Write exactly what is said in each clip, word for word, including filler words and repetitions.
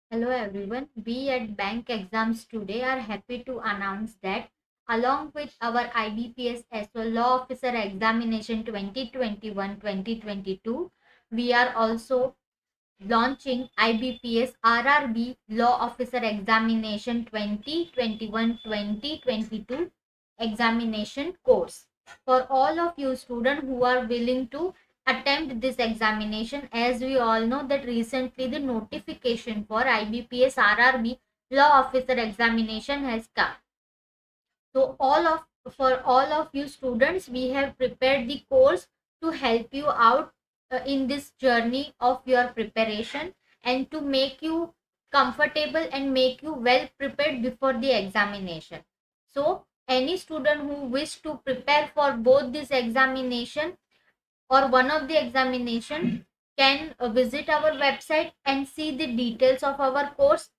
Hello everyone. We at Bank Exams today are happy to announce that along with our I B P S S O Law Officer Examination twenty twenty-one twenty twenty-two, we are also launching I B P S R R B Law Officer Examination twenty twenty-one twenty twenty-two examination course. For all of you students who are willing to attempt this examination, as we all know that recently the notification for I B P S R R B Law Officer Examination has come. So all of for all of you students, we have prepared the course to help you out uh, in this journey of your preparation and to make you comfortable and make you well prepared before the examination. So any student who wish to prepare for both this examination or one of the examination can uh, visit our website and see the details of our course,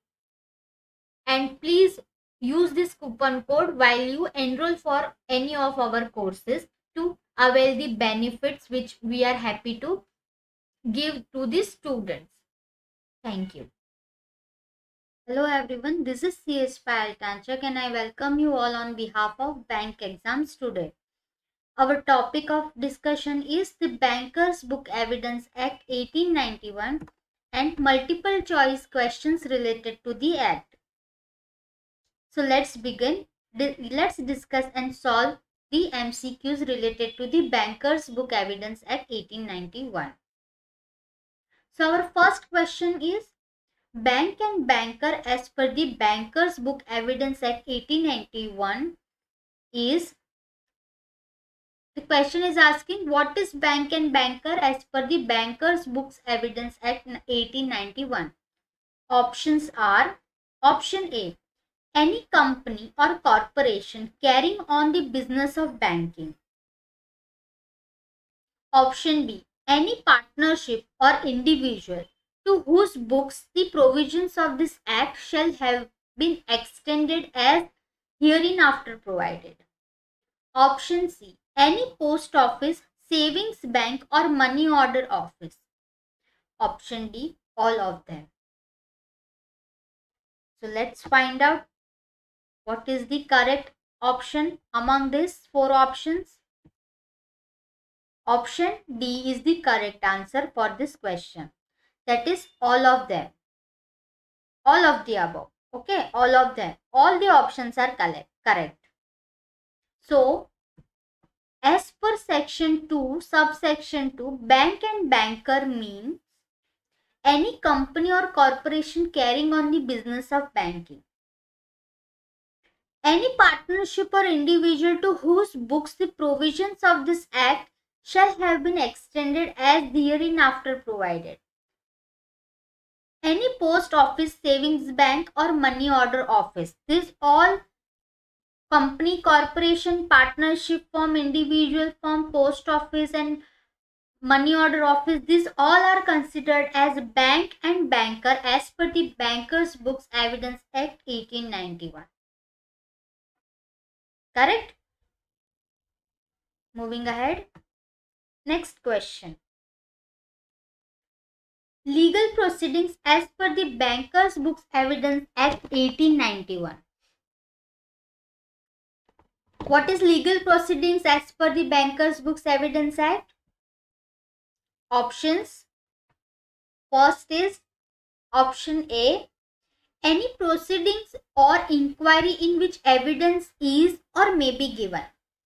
and please use this coupon code while you enroll for any of our courses to avail the benefits which we are happy to give to the students. Thank you. Hello everyone, this is C S Payal Tanchak and I welcome you all on behalf of Bank Exams today. Our topic of discussion is the Bankers Book Evidence Act eighteen ninety-one and multiple choice questions related to the act. So let's begin. Let's discuss and solve the M C Qs related to the Bankers Book Evidence Act eighteen ninety-one. So our first question is, bank and banker as per the Bankers Book Evidence Act eighteen ninety-one is, the question is asking what is bank and banker as per the Bankers Books Evidence Act eighteen ninety-one. Options are, option A, any company or corporation carrying on the business of banking. Option B, any partnership or individual to whose books the provisions of this act shall have been extended as hereinafter provided. Option C, any post office, savings bank or money order office. Option D, all of them. So let's find out what is the correct option among these four options. Option D is the correct answer for this question. That is all of them. All of the above. Okay, all of them. All the options are correct. So, as per section two, subsection two, bank and banker means any company or corporation carrying on the business of banking. Any partnership or individual to whose books the provisions of this act shall have been extended as hereinafter provided. Any post office, savings bank or money order office. These all company, corporation, partnership firm, individual firm, post office and money order office, these all are considered as bank and banker as per the Bankers Books Evidence Act eighteen ninety-one. Correct? Moving ahead. Next question. Legal proceedings as per the Bankers Books Evidence Act eighteen ninety-one. What is legal proceedings as per the Bankers Books Evidence Act? Options. First is option A, any proceedings or inquiry in which evidence is or may be given.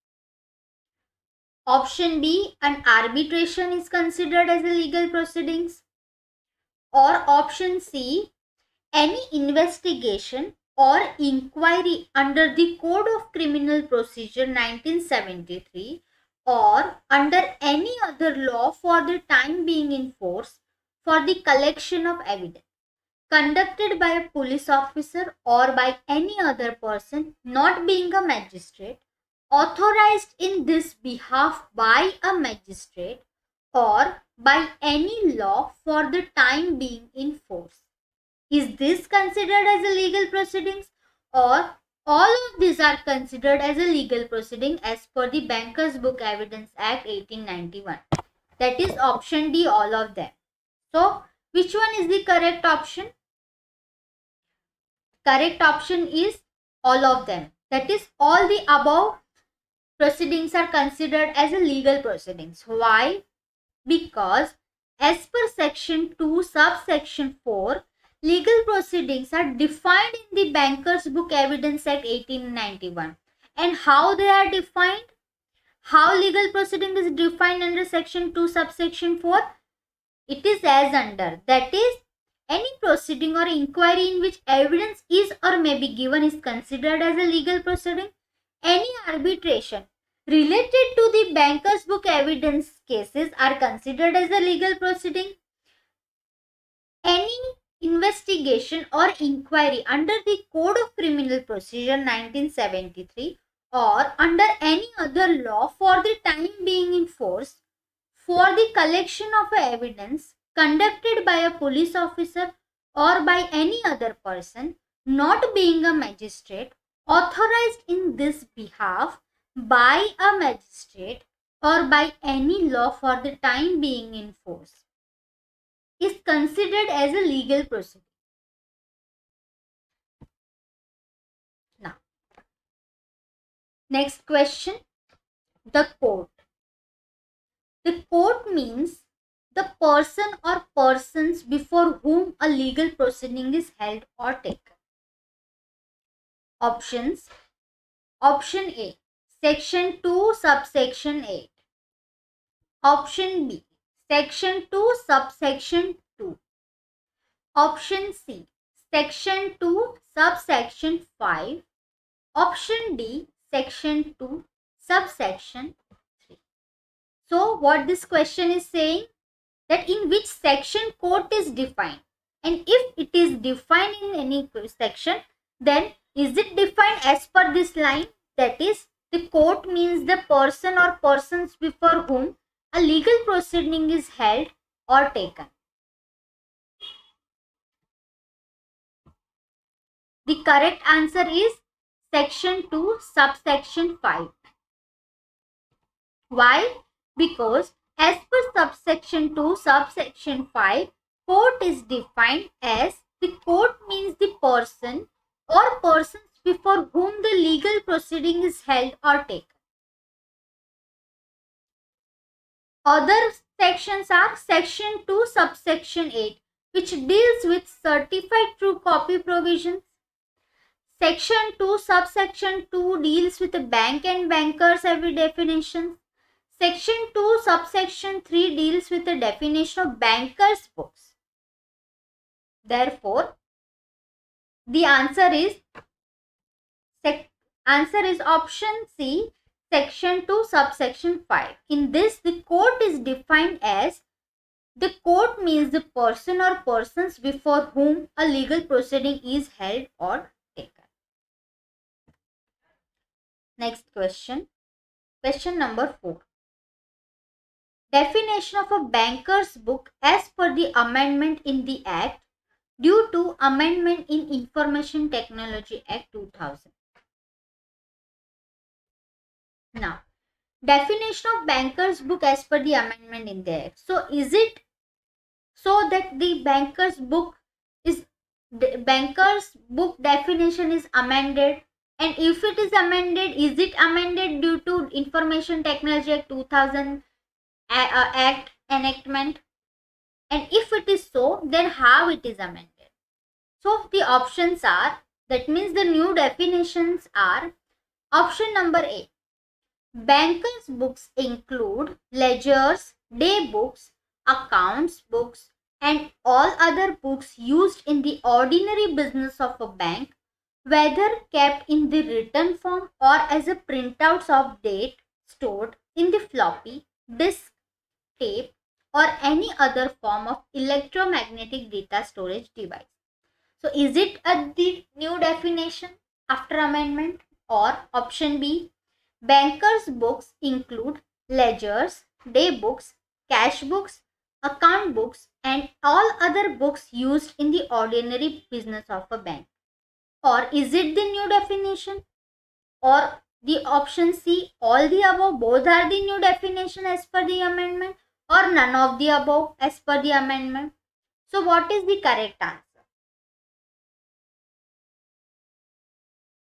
Option B, an arbitration is considered as a legal proceedings. Or option C, any investigation or inquiry under the Code of Criminal Procedure nineteen seventy-three or under any other law for the time being in force for the collection of evidence conducted by a police officer or by any other person not being a magistrate, authorized in this behalf by a magistrate or by any law for the time being in force. Is this considered as a legal proceedings, or all of these are considered as a legal proceeding as per the Bankers Book Evidence Act eighteen ninety-one? That is option D, all of them. So, which one is the correct option? Correct option is all of them. That is, all the above proceedings are considered as a legal proceedings. Why? Because as per section two subsection four, legal proceedings are defined in the Bankers Book Evidence Act eighteen ninety-one. And how they are defined? How legal proceeding is defined under section two subsection four? It is as under, that is, any proceeding or inquiry in which evidence is or may be given is considered as a legal proceeding. Any arbitration related to the Bankers Book evidence cases are considered as a legal proceeding. Any investigation or inquiry under the Code of Criminal Procedure nineteen seventy-three or under any other law for the time being in force for the collection of evidence conducted by a police officer or by any other person not being a magistrate authorized in this behalf by a magistrate or by any law for the time being in force is considered as a legal proceeding. Now, next question, the court. The court means the person or persons before whom a legal proceeding is held or taken. Options. Option A, section two subsection eight. Option B, section two subsection two. Option C, section two subsection five. Option D, section two subsection three. So what this question is saying, that in which section court is defined, and if it is defined in any section, then is it defined as per this line, that is, the court means the person or persons before whom a legal proceeding is held or taken. The correct answer is section two subsection five. Why? Because as per subsection two subsection five, court is defined as, the court means the person or persons before whom the legal proceeding is held or taken. Other sections are section two subsection eight, which deals with certified true copy provisions. Section two subsection two deals with the bank and bankers every definition. Section two subsection three deals with the definition of bankers books. Therefore, the answer is sec answer is option C, section two subsection five. In this, the court is defined as, the court means the person or persons before whom a legal proceeding is held or taken. Next question. Question number four. Definition of a banker's book as per the amendment in the Act due to amendment in Information Technology Act two thousand. Now, definition of banker's book as per the amendment in the Act. So, is it so that the banker's book is, the banker's book definition is amended? And if it is amended, is it amended due to Information Technology Act two thousand uh, Act enactment? And if it is so, then how it is amended? So the options are, that means the new definitions are, option number A, bankers books include ledgers, day books, accounts books, and all other books used in the ordinary business of a bank, whether kept in the written form or as a printouts of date stored in the floppy disk, tape, or any other form of electromagnetic data storage device. So is it a the new definition after amendment? Or option B, bankers books include ledgers, day books, cash books, account books, and all other books used in the ordinary business of a bank. Or is it the new definition? Or the option C, all the above, both are the new definition as per the amendment, or none of the above as per the amendment? So what is the correct answer?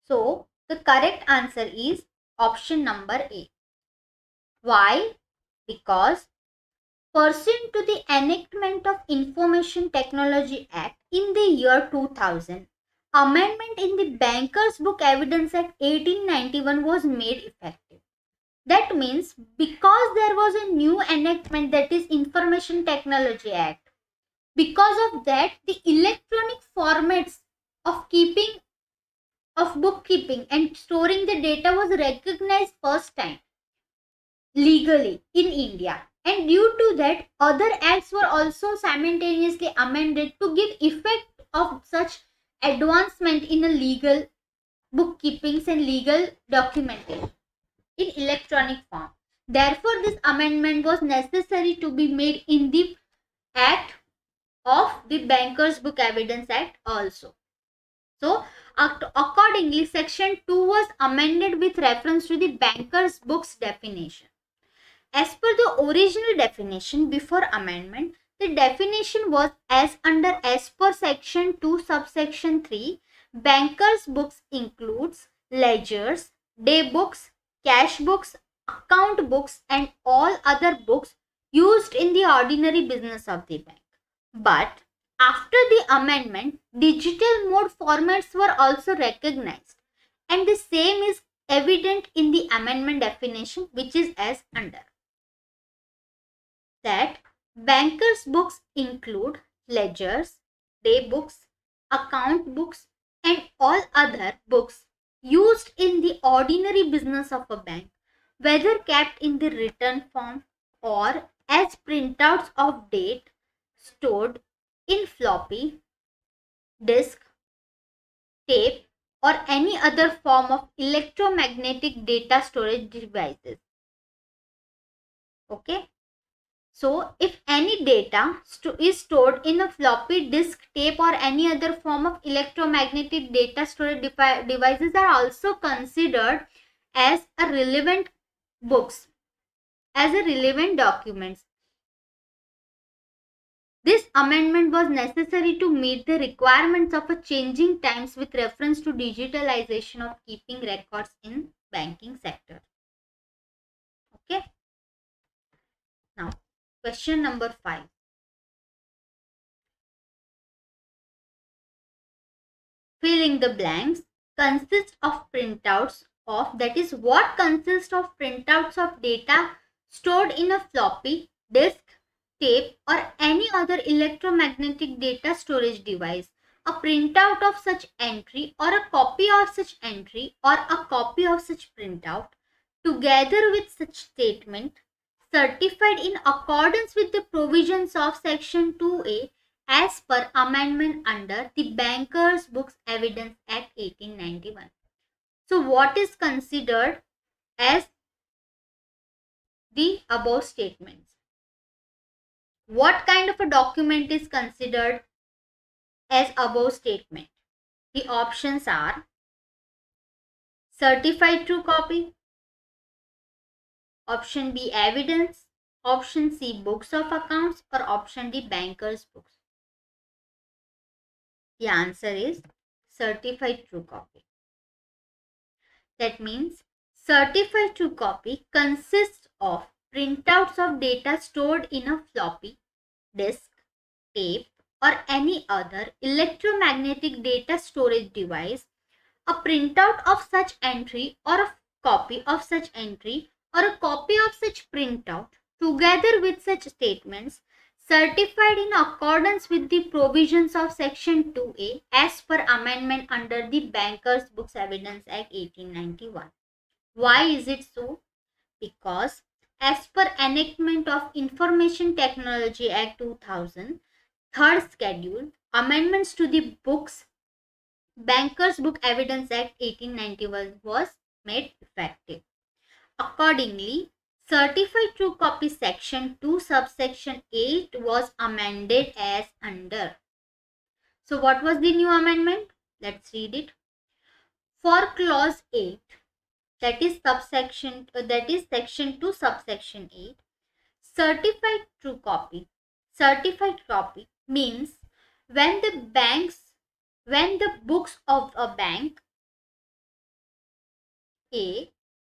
So the correct answer is option number A. Why? Because pursuant to the enactment of Information Technology Act in the year two thousand, amendment in the Bankers Book Evidence Act eighteen ninety-one was made effective. That means because there was a new enactment, that is Information Technology Act, because of that the electronic formats of keeping of bookkeeping and storing the data was recognized first time legally in India. And due to that, other acts were also simultaneously amended to give effect of such advancement in a legal bookkeeping and legal documentation in electronic form. Therefore, this amendment was necessary to be made in the Act of the Bankers Book Evidence Act also. So, accordingly, Section two was amended with reference to the Bankers Books definition. As per the original definition before amendment, the definition was as under as per Section two subsection three, Bankers Books includes ledgers, day books, cash books, account books and all other books used in the ordinary business of the bank. But after the amendment, digital mode formats were also recognized, and the same is evident in the amendment definition, which is as under. That bankers' books include ledgers, day books, account books, and all other books used in the ordinary business of a bank, whether kept in the written form or as printouts of date stored in floppy, disk, tape, or any other form of electromagnetic data storage devices. Okay. So, if any data st is stored in a floppy disk, tape or any other form of electromagnetic data storage devices are also considered as a relevant books, as a relevant documents. This amendment was necessary to meet the requirements of a changing times with reference to digitalization of keeping records in banking sector. Okay. Now, question number five. Filling the blanks consists of printouts of, that is what consists of printouts of data stored in a floppy disk, tape or any other electromagnetic data storage device. A printout of such entry or a copy of such entry or a copy of such printout together with such statement certified in accordance with the provisions of Section two A as per amendment under the Bankers Books Evidence Act eighteen ninety-one. So what is considered as the above statements? What kind of a document is considered as above statement? The options are certified true copy, option B evidence, option C books of accounts or option D bankers books. The answer is certified true copy. That means certified true copy consists of printouts of data stored in a floppy, disk, tape or any other electromagnetic data storage device. A printout of such entry or a copy of such entry or a copy of such printout together with such statements certified in accordance with the provisions of Section two A as per amendment under the Bankers Books Evidence Act eighteen ninety-one. Why is it so? Because as per enactment of Information Technology Act two thousand, third schedule, amendments to the books Bankers Book Evidence Act eighteen ninety-one was made effective. Accordingly, Certified True Copy Section two subsection eight was amended as under. So what was the new amendment? Let's read it. For clause eight, that is subsection uh, that is section two subsection eight, certified true copy. Certified copy means when the banks when the books of a bank A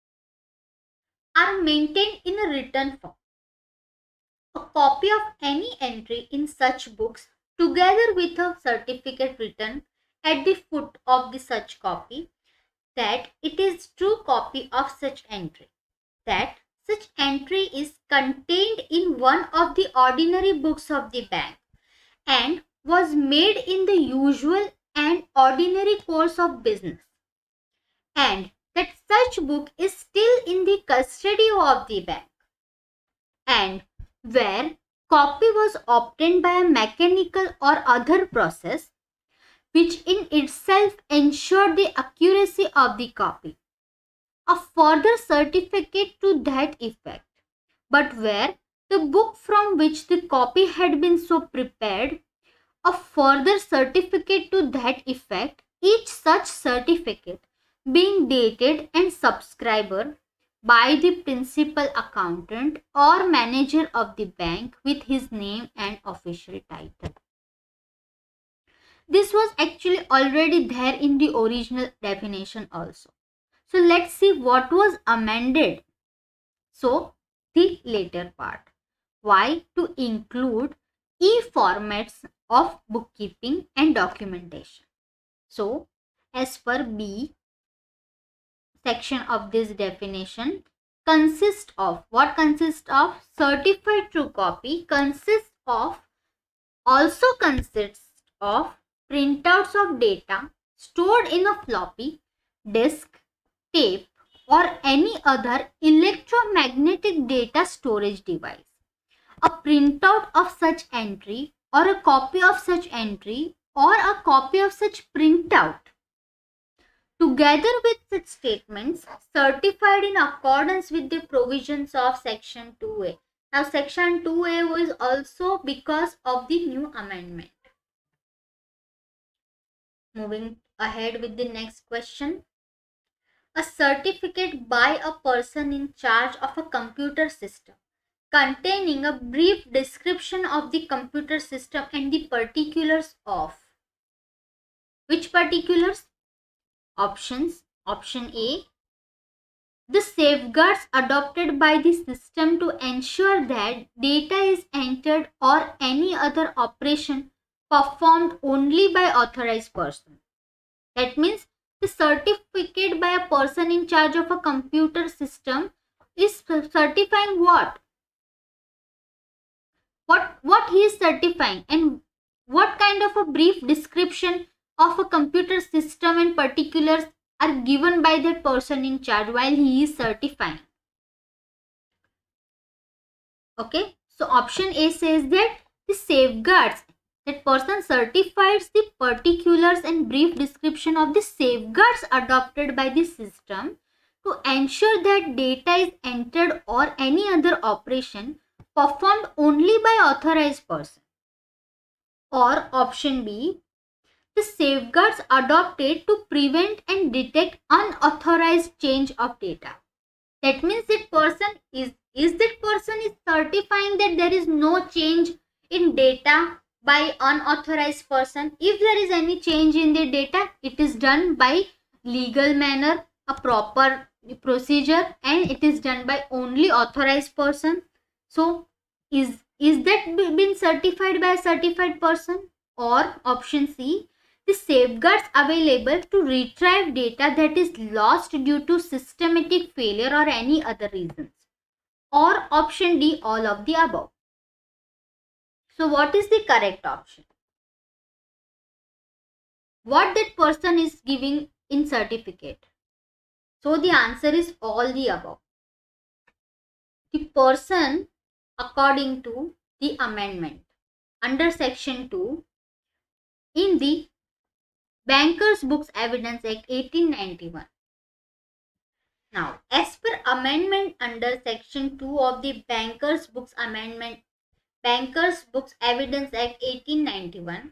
are maintained in a written form. A copy of any entry in such books together with a certificate written at the foot of the such copy that it is true copy of such entry, that such entry is contained in one of the ordinary books of the bank and was made in the usual and ordinary course of business, and that such book is still in the custody of the bank, and where copy was obtained by a mechanical or other process which in itself ensured the accuracy of the copy, a further certificate to that effect, but where the book from which the copy had been so prepared, a further certificate to that effect, each such certificate being dated and subscriber by the principal accountant or manager of the bank with his name and official title. This was actually already there in the original definition also. So let's see what was amended. So the later part. Why? To include e-formats of bookkeeping and documentation. So as per B section of this definition, consists of, what consists of? Certified true copy consists of, also consists of printouts of data stored in a floppy disk, tape or any other electromagnetic data storage device. A printout of such entry or a copy of such entry or a copy of such printout together with such statements certified in accordance with the provisions of section two A. Now section two A was also because of the new amendment. Moving ahead with the next question. A certificate by a person in charge of a computer system containing a brief description of the computer system and the particulars of. Which particulars? Options. Option A. The safeguards adopted by the system to ensure that data is entered or any other operation performed only by authorized person. That means the certificate by a person in charge of a computer system is certifying what? What, what he is certifying, and what kind of a brief description of a computer system and particulars are given by that person in charge while he is certifying. Okay, so option A says that the safeguards, that person certifies the particulars and brief description of the safeguards adopted by the system to ensure that data is entered or any other operation performed only by authorized person. Or option B, the safeguards adopted to prevent and detect unauthorized change of data. That means that person is, is that person is certifying that there is no change in data by unauthorized person. If there is any change in the data, it is done by legal manner, a proper procedure, and it is done by only authorized person. So is, is that been certified by a certified person? Or option C, the safeguards available to retrieve data that is lost due to systematic failure or any other reasons. Or option D, all of the above. So what is the correct option? What that person is giving in certificate? So the answer is all the above. The person, according to the amendment under section two in the Bankers Books Evidence Act eighteen ninety-one. Now, as per amendment under section two of the Bankers Books Amendment, Bankers Books Evidence Act eighteen ninety-one,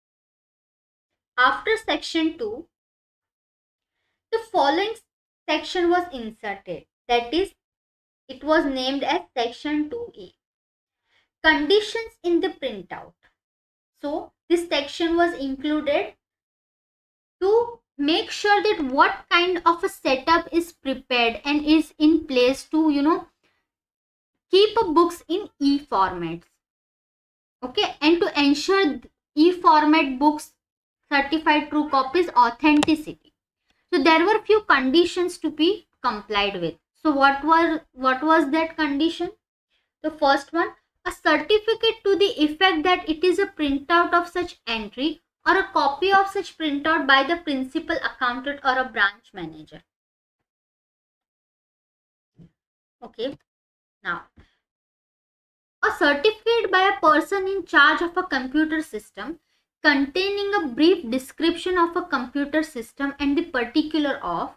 after section two, the following section was inserted. That is, it was named as section two A. Conditions in the printout. So, this section was included to make sure that what kind of a setup is prepared and is in place to, you know, keep a books in e-formats. Okay, and to ensure e-format books certified true copies authenticity. So there were few conditions to be complied with. So what was what was that condition? The first one, a certificate to the effect that it is a printout of such entry or a copy of such printout by the principal accountant or a branch manager. Okay, now a certificate by a person in charge of a computer system containing a brief description of a computer system and the particular of,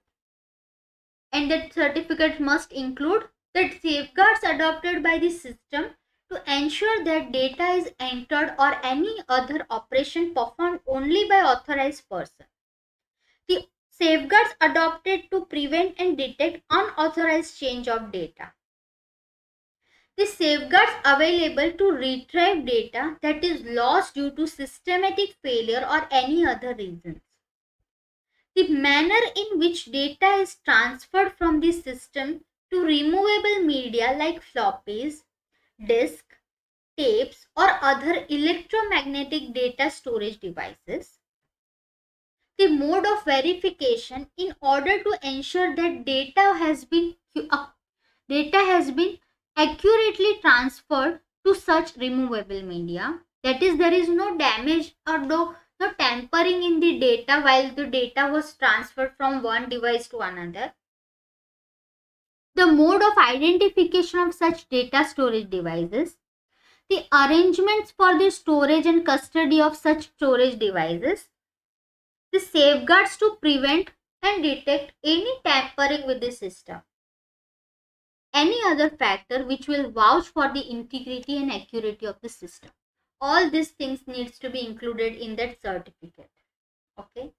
and that certificate must include that safeguards adopted by the system to ensure that data is entered or any other operation performed only by authorized person. The safeguards adopted to prevent and detect unauthorized change of data. The safeguards available to retrieve data that is lost due to systematic failure or any other reasons. The manner in which data is transferred from the system to removable media like floppies, disk, tapes or other electromagnetic data storage devices. The mode of verification in order to ensure that data has been uh, data has been accurately transferred to such removable media. That is, there is no damage or no, no tampering in the data while the data was transferred from one device to another. The mode of identification of such data storage devices. The arrangements for the storage and custody of such storage devices. The safeguards to prevent and detect any tampering with the system. Any other factor which will vouch for the integrity and accuracy of the system. All these things needs to be included in that certificate. Okay.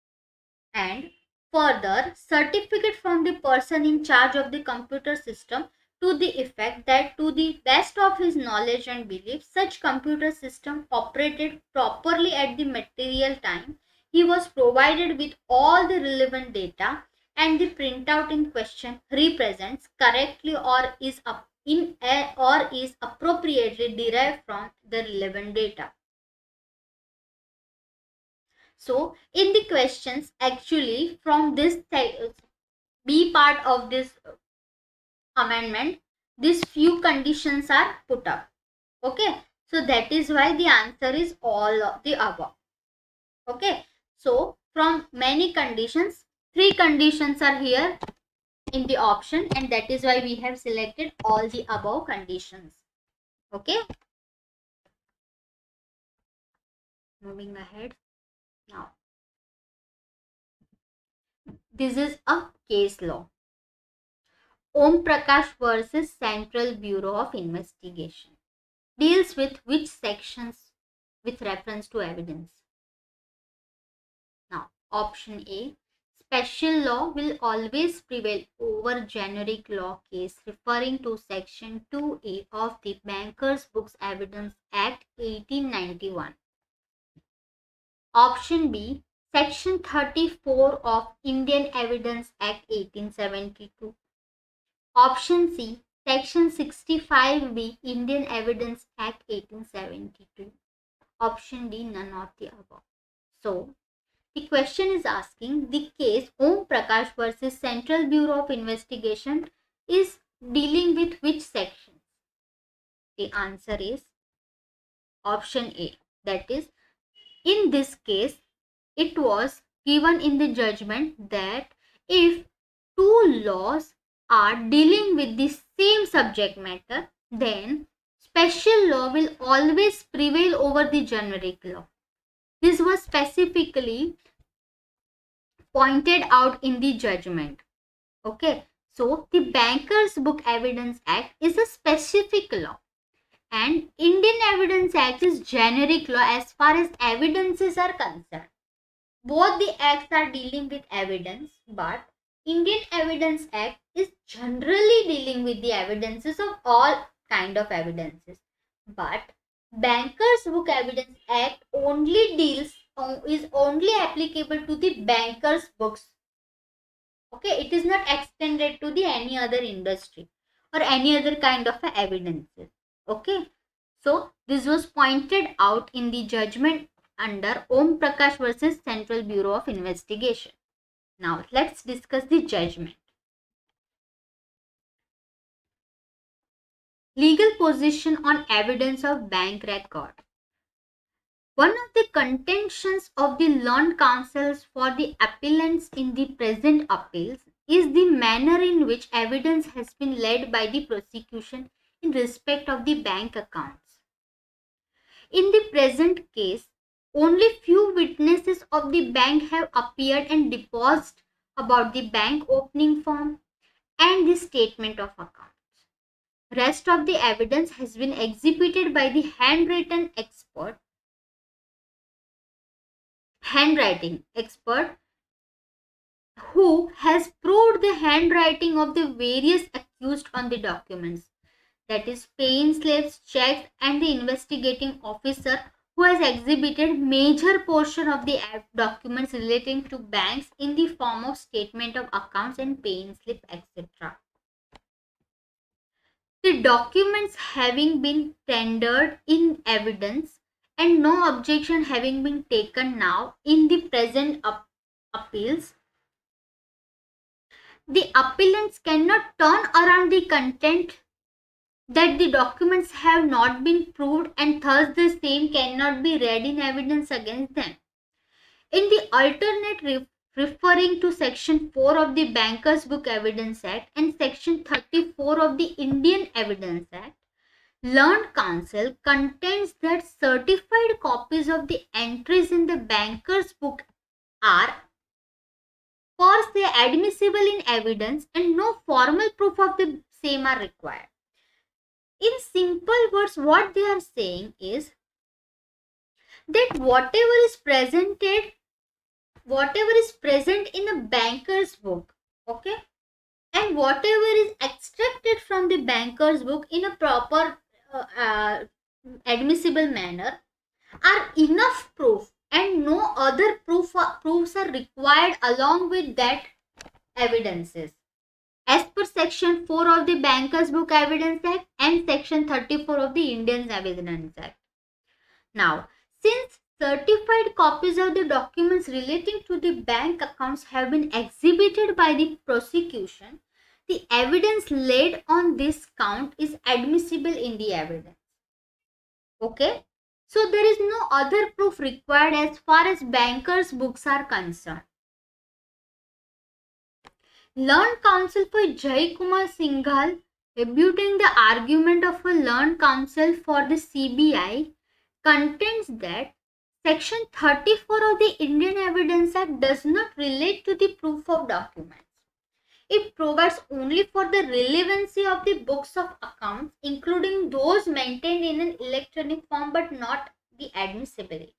And further, certificate from the person in charge of the computer system to the effect that to the best of his knowledge and belief, such computer system operated properly at the material time. He was provided with all the relevant data and the printout in question represents correctly or is up in a, or is appropriately derived from the relevant data. So in the questions, actually from this B part of this amendment, these few conditions are put up. Okay, so that is why the answer is all of the above. Okay, so from many conditions, three conditions are here in the option, and that is why we have selected all the above conditions. Okay, moving ahead now. This is a case law. Om Prakash versus Central Bureau of Investigation deals with which sections with reference to evidence? Now, option A, special law will always prevail over generic law case referring to section two A of the Bankers Books Evidence Act eighteen ninety-one. Option B, section thirty-four of Indian Evidence Act eighteen seventy-two. Option C, section sixty-five B Indian Evidence Act eighteen seventy-two. Option D, none of the above. So, the question is asking the case Om Prakash versus Central Bureau of Investigation is dealing with which section? The answer is option A. That is, in this case, it was given in the judgment that if two laws are dealing with the same subject matter, then special law will always prevail over the generic law. This was specifically pointed out in the judgment. Okay, so the Bankers Book Evidence Act is a specific law and Indian Evidence Act is generic law as far as evidences are concerned. Both the acts are dealing with evidence, but Indian Evidence Act is generally dealing with the evidences of all kind of evidences. But Bankers Book Evidence Act only deals is only applicable to the bankers' books. Okay, it is not extended to the any other industry or any other kind of evidences. Okay, so this was pointed out in the judgment under Om Prakash versus Central Bureau of Investigation. Now let's discuss the judgment. Legal position on evidence of bank record. One of the contentions of the learned counsels for the appellants in the present appeals is the manner in which evidence has been led by the prosecution in respect of the bank accounts. In the present case, only few witnesses of the bank have appeared and deposed about the bank opening form and the statement of accounts. Rest of the evidence has been exhibited by the handwritten expert, handwriting expert who has proved the handwriting of the various accused on the documents. That is, paying slips, checks, and the investigating officer who has exhibited major portion of the documents relating to banks in the form of statement of accounts and paying slip, et cetera. The documents having been tendered in evidence and no objection having been taken now in the present up appeals, the appellants cannot turn around the content that the documents have not been proved and thus the same cannot be read in evidence against them. In the alternate re referring to section four of the Bankers Book Evidence Act and section thirty-four of the Indian Evidence Act, learned counsel contends that certified copies of the entries in the Bankers Book are per se admissible in evidence and no formal proof of the same are required. In simple words, what they are saying is that whatever is presented, whatever is present in a banker's book, okay, and whatever is extracted from the banker's book in a proper uh, uh, admissible manner are enough proof and no other proof proofs are required along with that evidences, as per section four of the Bankers Book Evidence Act and section thirty-four of the Indian Evidence Act. Now, since certified copies of the documents relating to the bank accounts have been exhibited by the prosecution, the evidence laid on this count is admissible in the evidence. Okay? So, there is no other proof required as far as bankers' books are concerned. Learned counsel for Jai Kumar Singhal, rebutting the argument of a learned counsel for the C B I, contends that section thirty-four of the Indian Evidence Act does not relate to the proof of documents. It provides only for the relevancy of the books of accounts, including those maintained in an electronic form, but not the admissibility.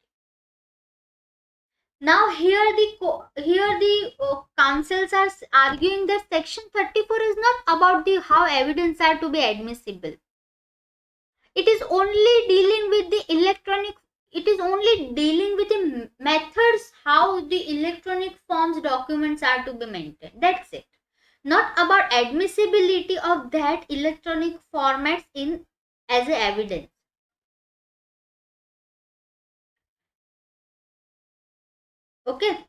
Now here the here the uh, counsels are arguing that section thirty-four is not about the how evidence are to be admissible. It is only dealing with the electronic. It is only dealing with the methods how the electronic forms documents are to be maintained. That's it. Not about admissibility of that electronic formats in as a evidence. Okay.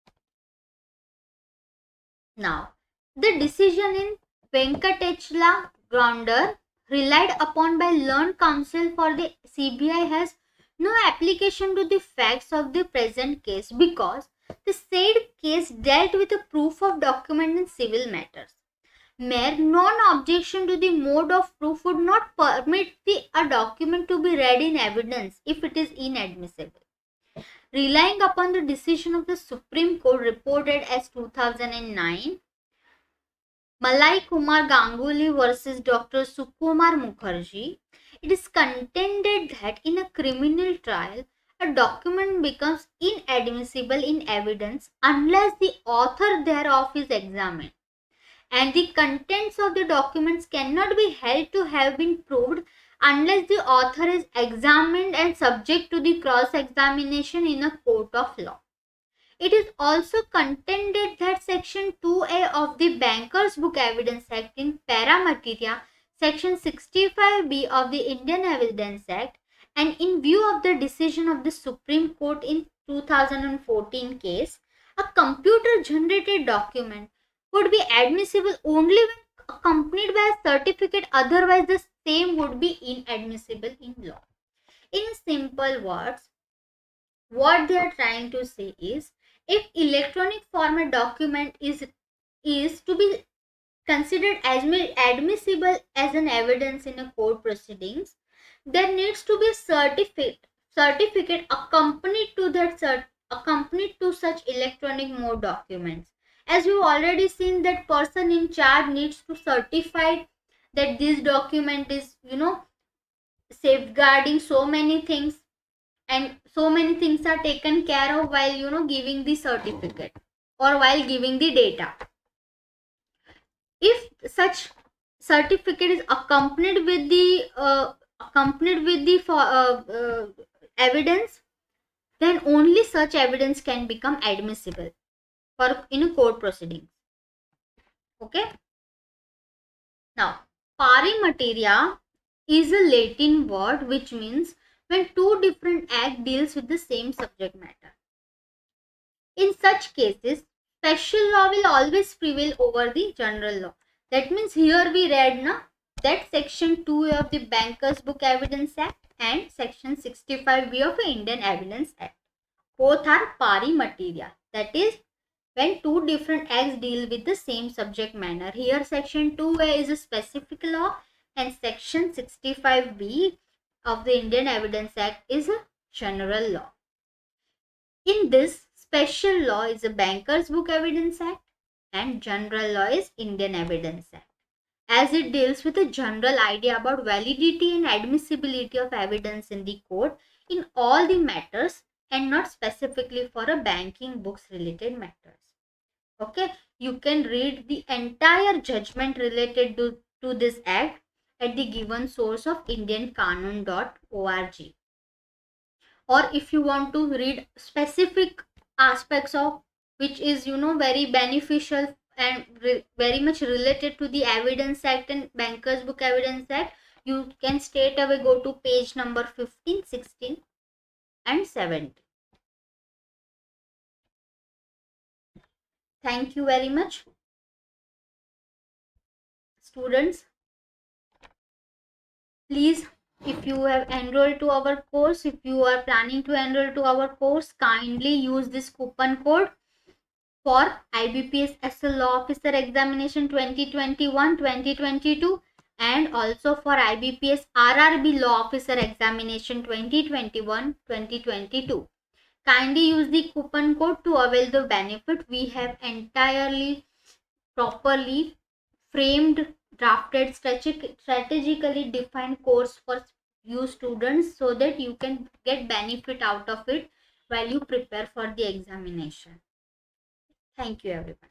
Now, the decision in Venkatechla Grounder relied upon by learned counsel for the C B I has no application to the facts of the present case because the said case dealt with a proof of document in civil matters. Mere non-objection to the mode of proof would not permit the a document to be read in evidence if it is inadmissible. Relying upon the decision of the Supreme Court reported as two thousand nine, Malai Kumar Ganguly versus Doctor Sukumar Mukherjee, it is contended that in a criminal trial, a document becomes inadmissible in evidence unless the author thereof is examined, and the contents of the documents cannot be held to have been proved unless the author is examined and subject to the cross-examination in a court of law. It is also contended that Section two A of the Bankers Book Evidence Act in para materia, Section sixty-five B of the Indian Evidence Act, and in view of the decision of the Supreme Court in two thousand fourteen case, a computer generated document would be admissible only when accompanied by a certificate, otherwise the same would be inadmissible in law. In simple words, what they are trying to say is, if electronic format document is is to be considered as admissible as an evidence in a court proceedings, there needs to be a certificate certificate accompanied to that cert, accompanied to such electronic mode documents. As you already seen, that person in charge needs to certify that this document is, you know, safeguarding so many things, and so many things are taken care of while, you know, giving the certificate or while giving the data. If such certificate is accompanied with the uh, accompanied with the uh, uh, evidence, then only such evidence can become admissible for in a court proceedings. Okay. Now, pari materia is a Latin word which means when two different acts deals with the same subject matter. In such cases, special law will always prevail over the general law. That means here we read na, that Section two A of the Bankers Book Evidence Act and Section sixty-five B of the Indian Evidence Act. Both are pari materia. That is, when two different acts deal with the same subject matter. Here Section two A is a specific law and Section sixty-five B of the Indian Evidence Act is a general law. In this, special law is the Bankers Book Evidence Act and general law is Indian Evidence Act, as it deals with a general idea about validity and admissibility of evidence in the court in all the matters and not specifically for a banking books related matters. Okay, you can read the entire judgment related to, to this act at the given source of indian kanun dot org. Or if you want to read specific aspects of which is, you know, very beneficial and very much related to the Evidence Act and Bankers Book Evidence Act, you can straight away go to page number fifteen, sixteen and seventeen. Thank you very much, students. Please, if you have enrolled to our course, if you are planning to enroll to our course, kindly use this coupon code for I B P S S L Law Officer Examination twenty twenty-one twenty twenty-two and also for I B P S R R B Law Officer Examination twenty twenty-one twenty twenty-two. Kindly use the coupon code to avail the benefit. We have entirely properly framed, drafted, strategically defined course for you students so that you can get benefit out of it while you prepare for the examination. Thank you everyone.